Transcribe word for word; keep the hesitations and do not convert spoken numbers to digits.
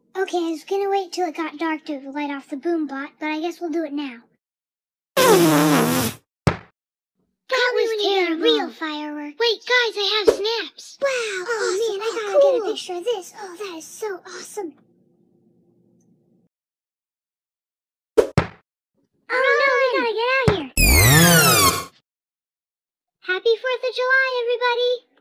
Okay, I was gonna wait till it got dark to light off the boom bot, but I guess we'll do it now. That was terrible. Real fireworks. Wait, guys, I have snaps. Wow. Oh, awesome. Man, I gotta cool. get a picture of this. Oh, that is so awesome. Oh, no, we gotta get out here. Happy fourth of July, everybody.